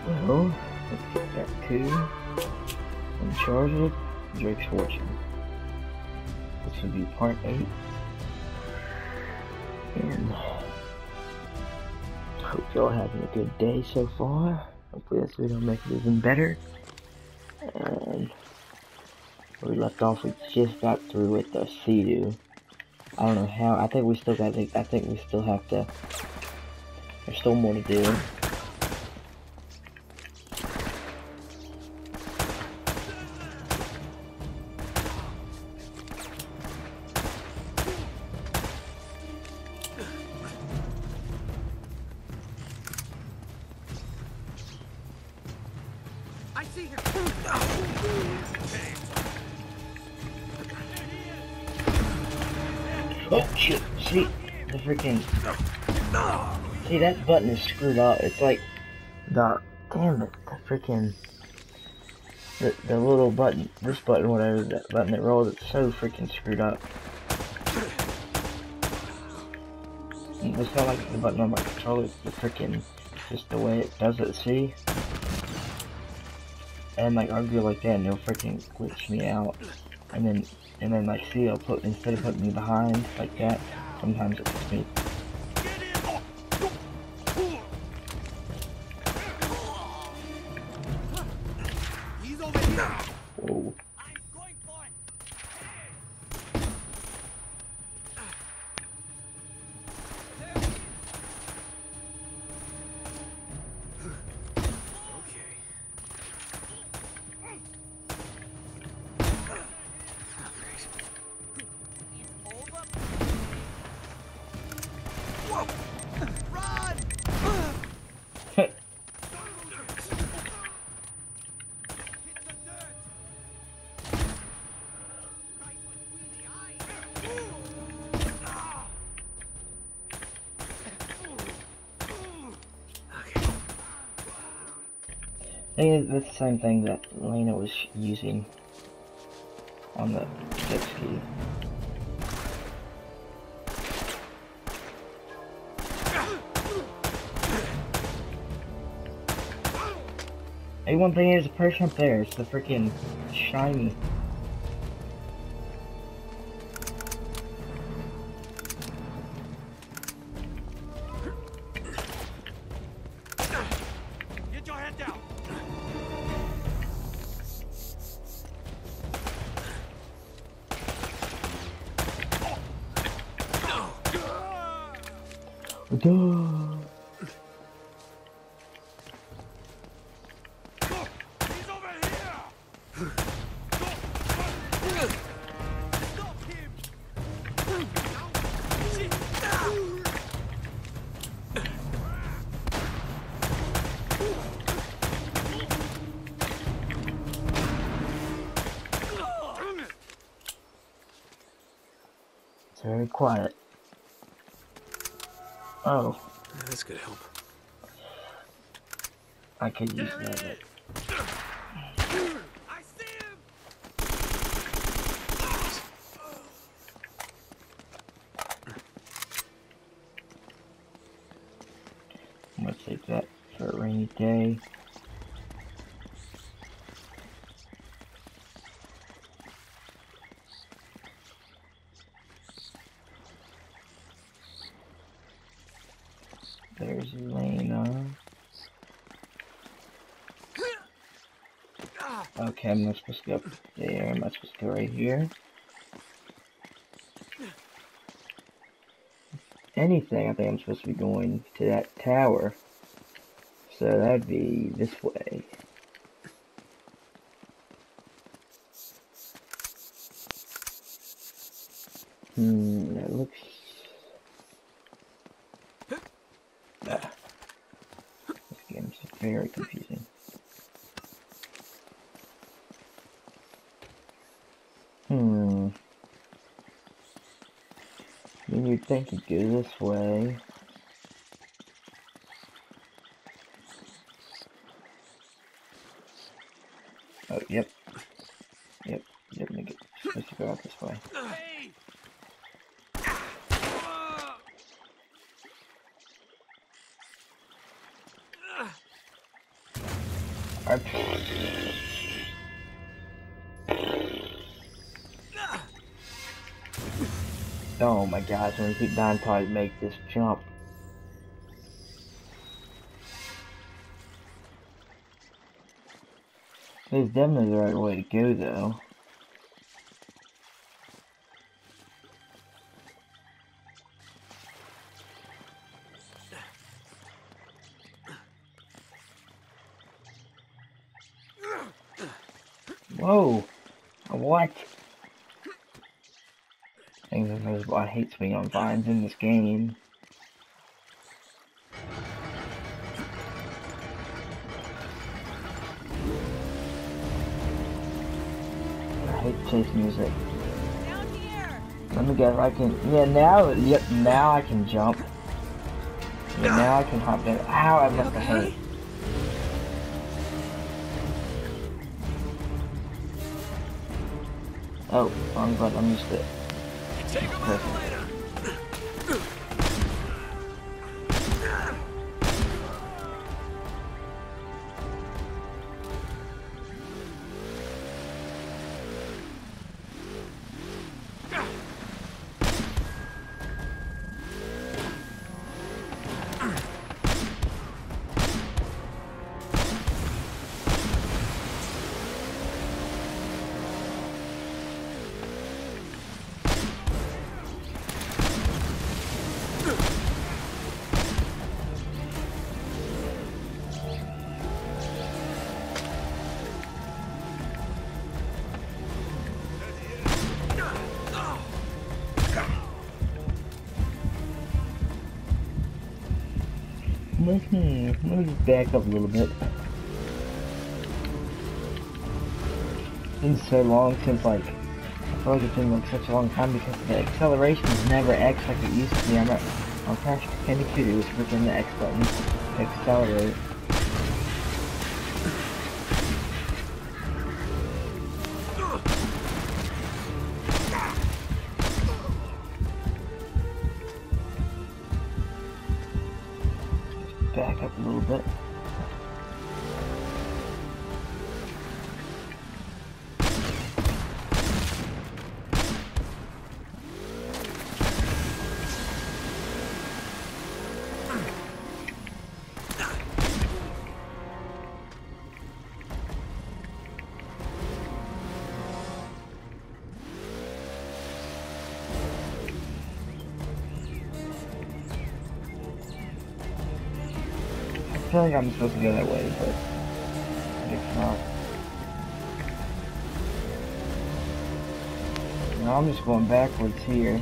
Well, let's get back to Uncharted Drake's Fortune. This will be part 8. And hope y'all having a good day so far. Hopefully this video will make it even better. And where we left off, we just got through with the Sea-Doo. I don't know how. I think we still got. I think we still have to. There's still more to do. I see him. Oh shit! See the freaking. See, that button is screwed up. It's like the damn it, the freaking the little button, this button, whatever that button that rolls, it's so freaking screwed up. It's not like the button on my controller. It's the freaking just the way it does it. See, and like argue like that, and it'll freaking glitch me out. And then like see, it'll put instead of putting me behind like that, sometimes it puts me. Whoa. I think that's the same thing that Lena was using on the jet ski. Hey, one thing is the person up there, it's the freaking shiny. Get your head down. Duh. He's over here. Stop him. It's very quiet. Oh. This could help. I could use that. I see him. I'm gonna save that for a rainy day. There's Lena. Okay, I'm not supposed to go up there. I'm not supposed to go right here. Anything, I think I'm supposed to be going to that tower. So that'd be this way. That looks... This game's very confusing. I mean, you'd think you'd go this way. Oh, yep. Yep, you're supposed to go out this way. Hey. Oh my gosh, I'm gonna keep dying until I make this jump. It's definitely the right way to go though. Whoa! What? I think this is why hates me on vines in this game. I hate chase music. Down here. Let me guess, I can, yeah, now, yep, now I can jump. Yeah, now I can hop in. Ow, I must have hurt. Oh, I'm glad I'm used to it. Take him out later. Let me just back up a little bit. It's been so long since, like, I feel like it's been like such a long time because the acceleration is never X like it used to be. On Crash Bandicoot, it was freaking the X button to accelerate. Back up a little bit. I feel like I'm supposed to go that way, but it's not. No, I'm just going backwards here.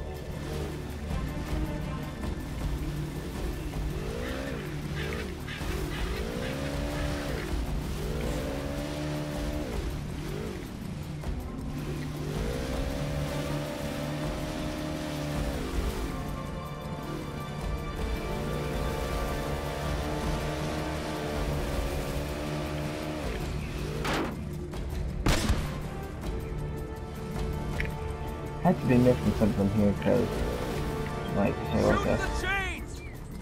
I have to be missing something here, cause like, hey, what's Shoot up? the chains.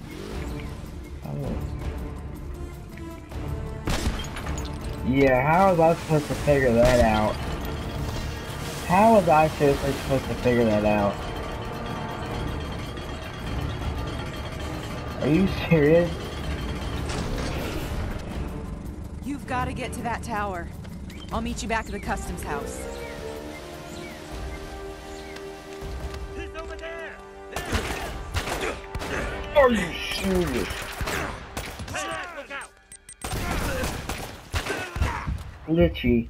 Yeah, how was I supposed to figure that out? How was I seriously supposed to figure that out? Are you serious? You've got to get to that tower. I'll meet you back at the customs house. He's over there. Are you serious? Hey, look out. Glitchy.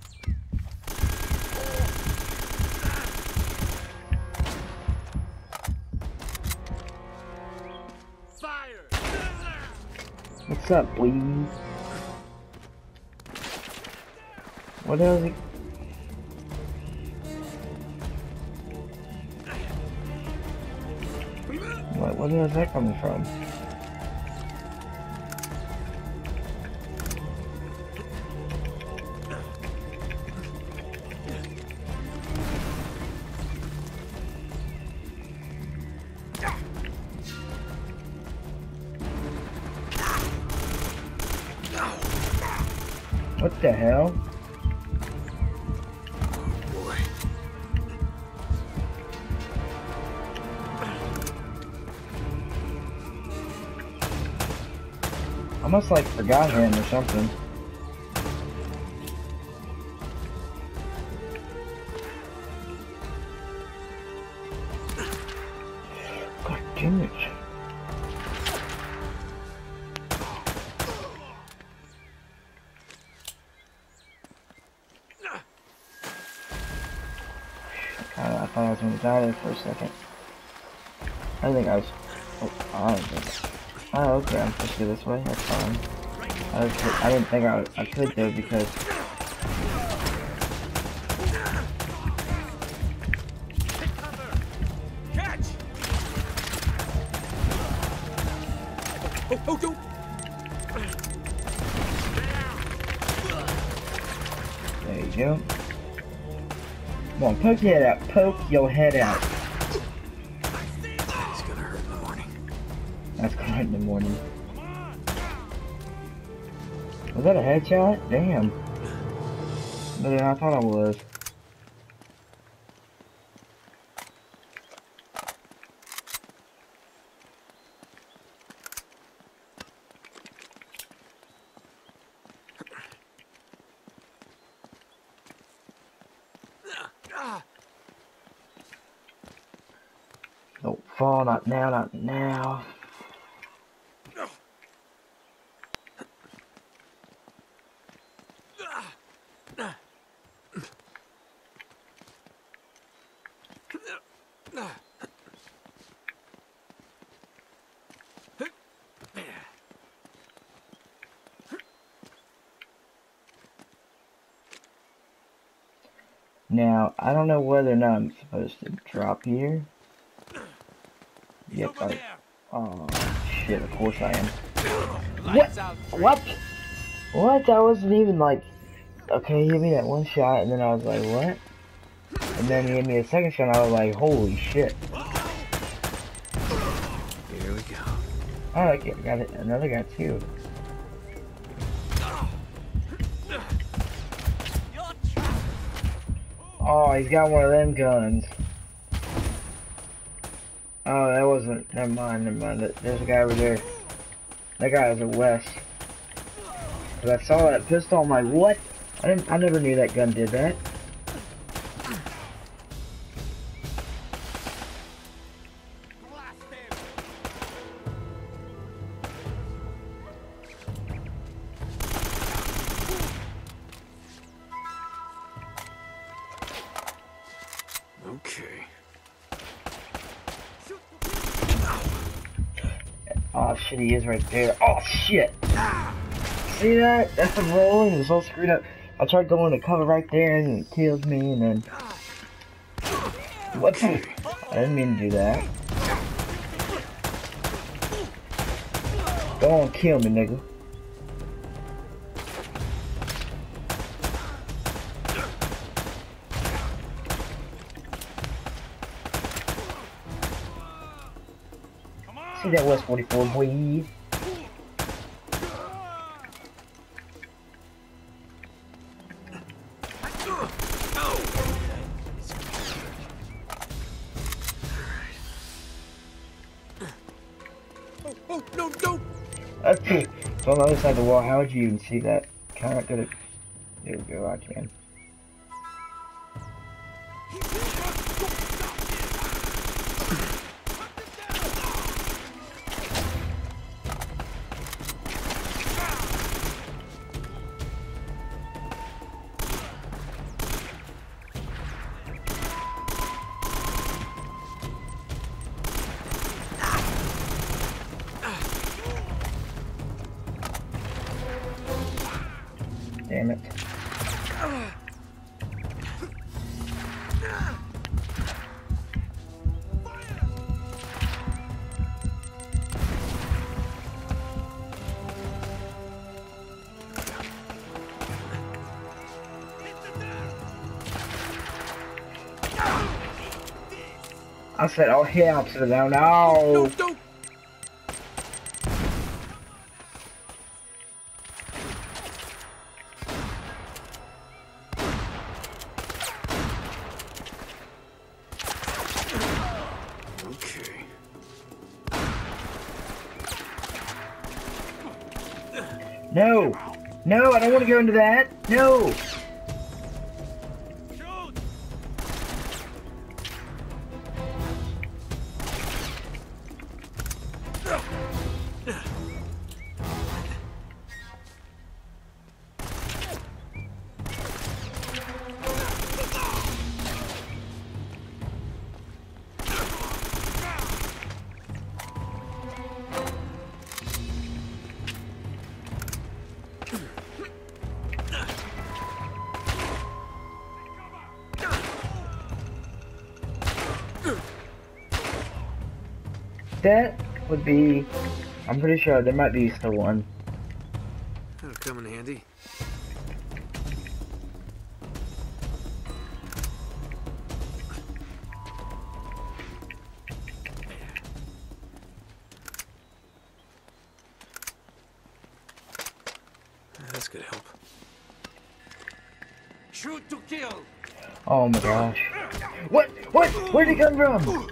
Fire. What's up, please? What else? What is that coming from? What the hell? Boy. I must like forgot him or something. God damn it. I thought I was gonna die there for a second. I think I was. Oh, I don't think. Oh, okay, I'm supposed to go this way. That's fine. I didn't think I could though because. Catch! Oh, don't! There you go. Come on, poke your head out. Poke your head out. It's gonna hurt in the morning. That's right in the morning. Was that a headshot? Damn. Better than I thought I was. Don't fall, not now, not now. Now, I don't know whether or not I'm supposed to drop here. Yep, Over there. oh, shit, of course I am. Lights out. What? What? I wasn't even like... Okay, he hit me that one shot, and then I was like, what? And then he hit me a second shot, and I was like, holy shit. Here we go. Alright, got it. Another guy, too. Oh, he's got one of them guns. Oh, that wasn't... Never mind. There's a guy over there. That guy is a West. Cause I saw that pistol, I'm like, what? I never knew that gun did that. Okay. Oh shit, he is right there. Oh shit! See that? That's the rolling. It was all screwed up. I tried going to cover right there and it killed me and then... What the... I didn't mean to do that. Go on, kill me, nigga. See that West 44, boy. Oh, no, don't! Okay, so on the other side of the wall, how would you even see that? Kinda good. There we go, I can. Damn it. I said, oh, hit opposite of them. No! No, don't! No! No, I don't want to go into that! No! Shoot! That would be... I'm pretty sure there might be still one. That'll come in handy. That's good help. Shoot to kill! Oh my gosh. What? What? Where'd it come from?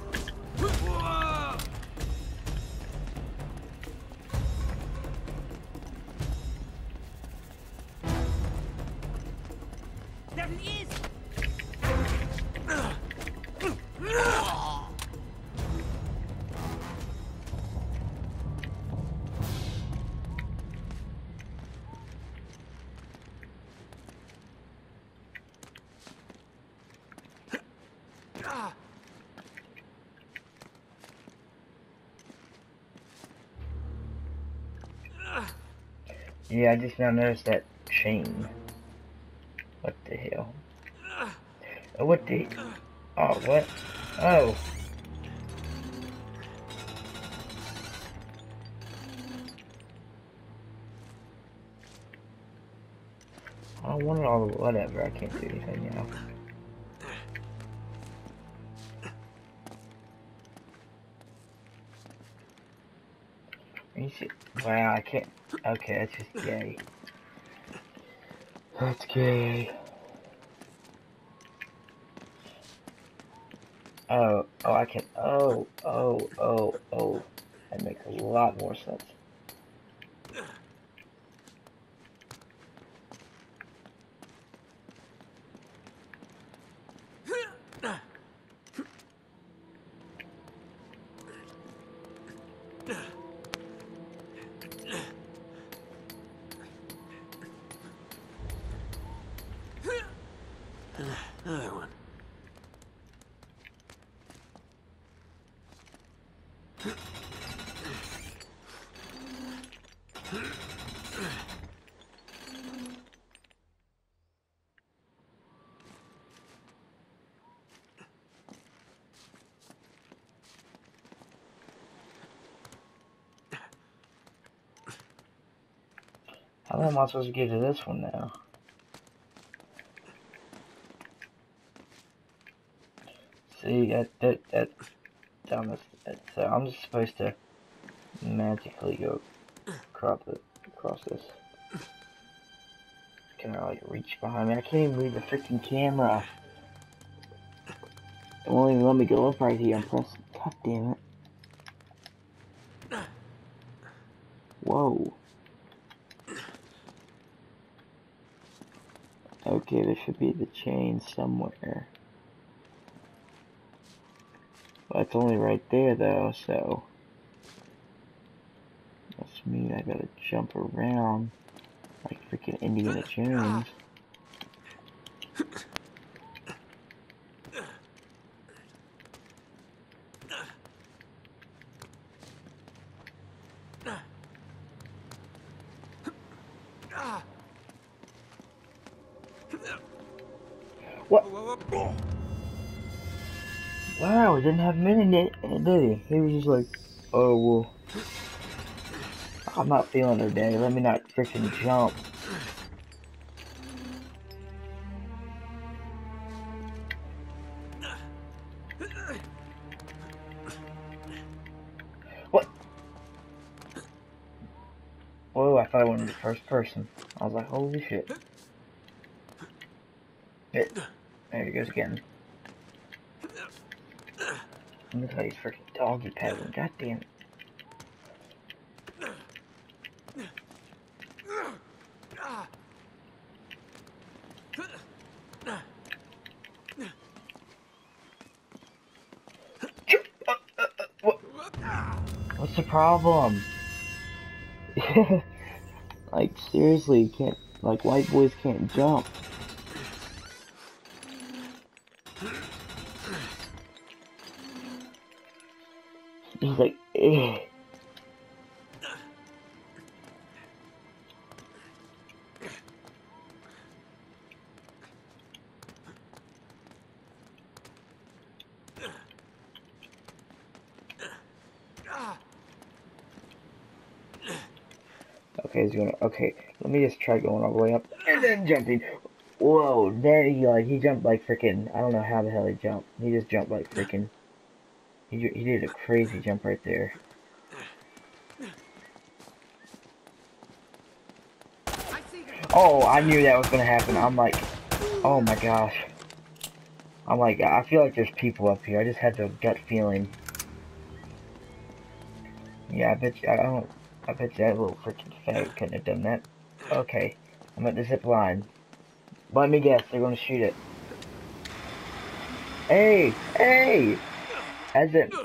There he is! Yeah, I just now noticed that chain. What the hell? Oh, what the... Oh, what? Oh. I don't want it all, whatever, I can't do anything now. You see, wow, I can't, okay, that's just gay. That's gay. Oh, I can, oh, that makes a lot more sense. Another one. How am I supposed to get to this one now? See, that dumb. So I'm just supposed to magically go across this. Can I like reach behind me? I can't even read the freaking camera. It won't even let me go up right here. I'm pressing. God damn it. Whoa. Okay, there should be the chain somewhere. Well, it's only right there though, so must mean I gotta jump around like freaking Indiana Jones. What? Wow, he didn't have him in it, did he? He was just like, oh, well, I'm not feeling it, Daddy. Let me not freaking jump. What? Whoa, I thought I went in the first person. I was like, holy shit. There he goes again. Look at these freaking doggy paddling. God damn it. the problem. Like, seriously, you can't, like, white boys can't jump. He's like, eh. Okay, he's gonna, okay, let me just try going all the way up, and then jumping. Whoa, there he jumped like freaking, I don't know how the hell he jumped. He just jumped like freaking, he did a crazy jump right there. Oh, I knew that was gonna happen. I'm like, oh my gosh. I'm like, I feel like there's people up here. I just had the gut feeling. Yeah, I bet you, I bet you that little freaking fag couldn't have done that. Okay, I'm at the zip line. Let me guess, they're gonna shoot it. Hey! Hey! As it...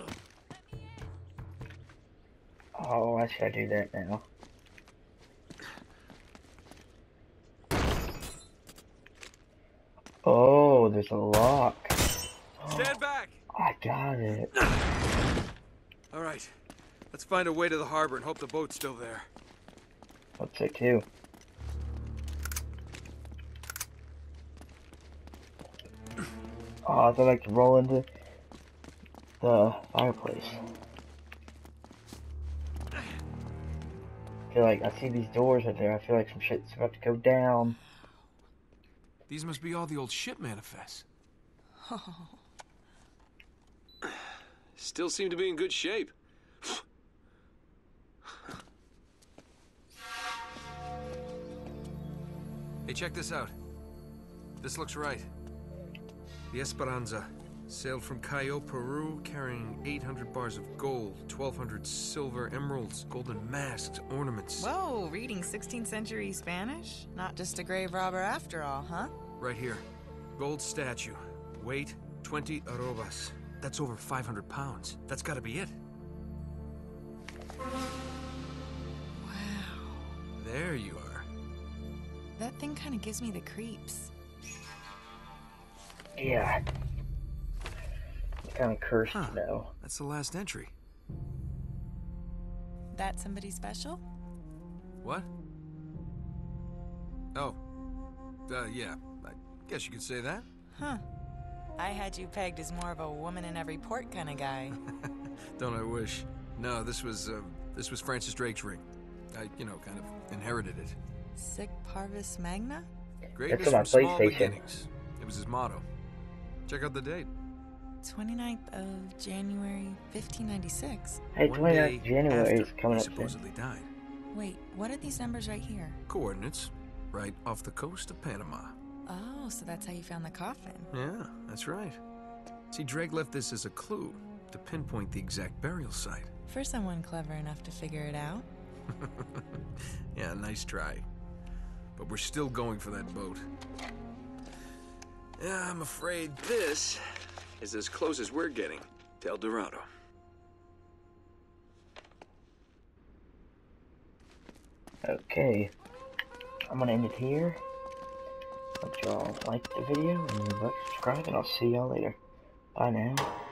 Oh, why should I do that now? Oh, there's a lock. Stand back! I got it. Alright. Let's find a way to the harbor and hope the boat's still there. What's it too? Oh, I thought I could roll into the fireplace. I feel like I see these doors right there. I feel like some shit's about to go down. These must be all the old ship manifests. Still seem to be in good shape. Hey, check this out. This looks right. The Esperanza sailed from Callao, Peru, carrying 800 bars of gold, 1,200 silver emeralds, golden masks, ornaments. Whoa, reading 16th century Spanish? Not just a grave robber after all, huh? Right here. Gold statue. Weight, 20 arrobas. That's over 500 pounds. That's gotta be it. Wow. There you are. That thing kind of gives me the creeps. Yeah. Kind of cursed though. That's the last entry. That somebody special? What? Oh. Yeah. I guess you could say that. Huh. I had you pegged as more of a woman in every port kind of guy. Don't I wish? No, this was Francis Drake's ring. I, kind of inherited it. Sic Parvis Magna? Greatness on my from small PlayStation. beginnings. It was his motto. Check out the date. 29th of January, 1596. Hey, One 29th day January is after coming he up soon. supposedly died. Wait, what are these numbers right here? Coordinates, right off the coast of Panama. Oh, so that's how you found the coffin. Yeah, that's right. See, Drake left this as a clue to pinpoint the exact burial site. For someone clever enough to figure it out. Yeah, nice try. But we're still going for that boat. Yeah, I'm afraid this is as close as we're getting to El Dorado. Okay. I'm gonna end it here. Hope y'all liked the video and subscribe, and I'll see y'all later. Bye now.